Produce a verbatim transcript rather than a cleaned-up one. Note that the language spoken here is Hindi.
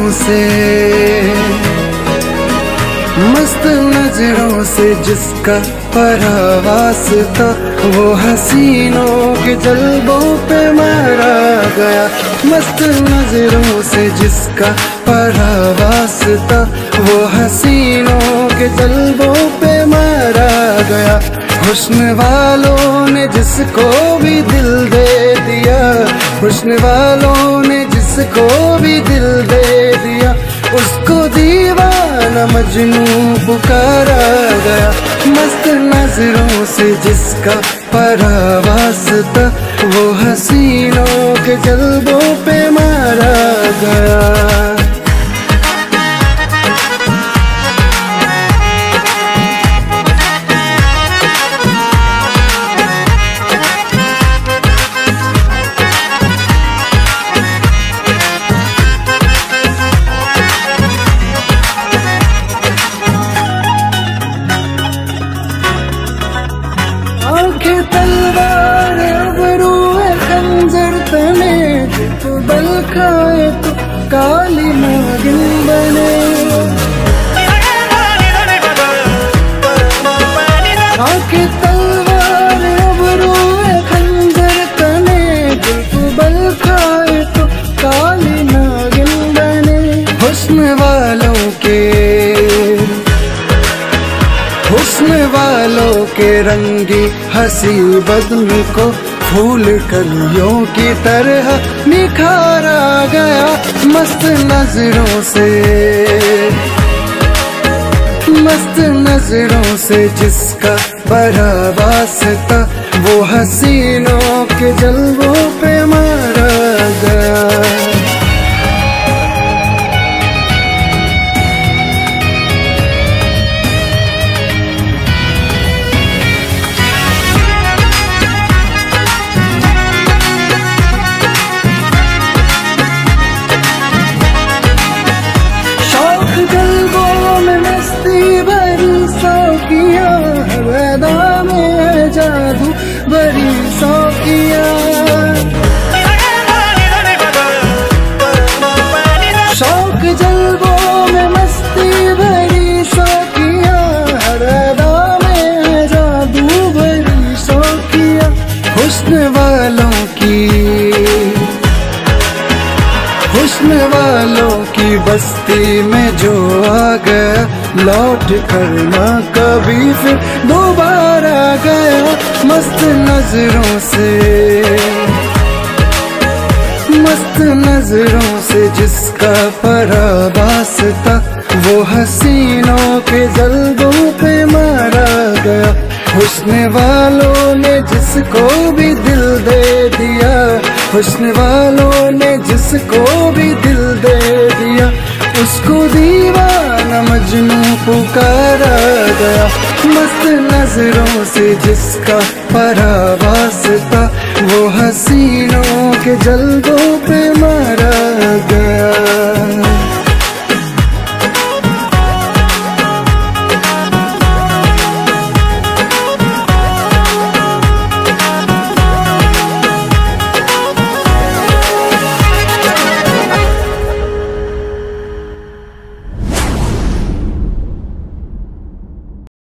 नजरों से, मस्त नजरों से जिसका परावास था, वो हसीनों के जल्बों पे मारा गया। मस्त नजरों से जिसका परावास था, वो हसीनों के जल्बों पे मारा गया। हुस्न वालों ने जिसको भी दिल दे दिया, हुस्न वालों ने जिसको भी दिल दे दिया, उसको दीवाना मजनू पुकारा गया। मस्त नजरों से जिसका परावास था, वो हसीनों के जल्बों पे मारा गया। आंखें तलवार अबरू है खंजर तने, तो बल खाए तो काली नागिन बने। आंखें तलवार अबरू है खंजर तने, तो बल खाए तो काली नागिन बने। हुस्न वालों के हुस्न वालों के रंगी हंसी बदन को फूल कलियों की तरह निखारा गया। मस्त नजरों से मस्त नजरों से जिसका परावास था, वो हसीनों के जल्बों पे मारा गया। जादू बड़ी सौकिया, शौक जल्बों में मस्ती भरी सौकिया, हरदा में जादू भरी सौकिया। हुस्न वालों की हुस्न वालों की बस्ती में जो आ गया, लौट कर ना कभी फिर दोबारा गया। मस्त नजरों से मस्त नजरों से जिसका परावास था, वो हसीनों के जल्बों पे मारा गया। हुस्न वालों ने जिसको भी दिल दे दिया, हुस्न वालों ने जिसको भी दिल दे दिया, उसको दीवाना मजनू पुकारा गया। मस्त नजरों से जिसका परावास था, वो हसीनों के जल्बों पे मारा गया।